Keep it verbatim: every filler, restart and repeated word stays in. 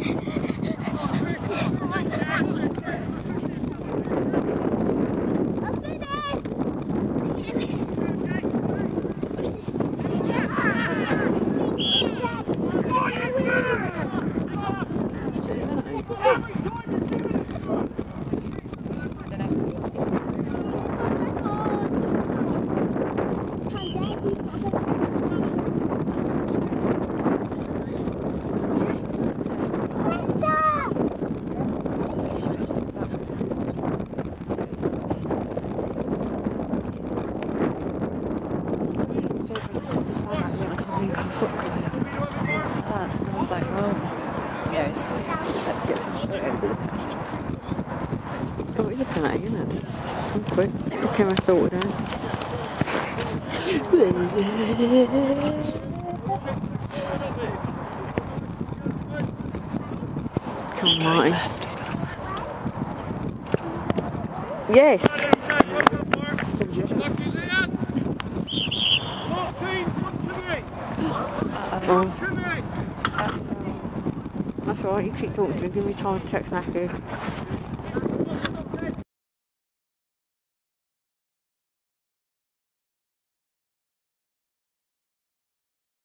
Oh, it's a penalty, isn't it? I'm quick. The camera sorted out. Come on, Martin. Yes! Oh. That's alright, you keep talking to me, give me time to text Matthew.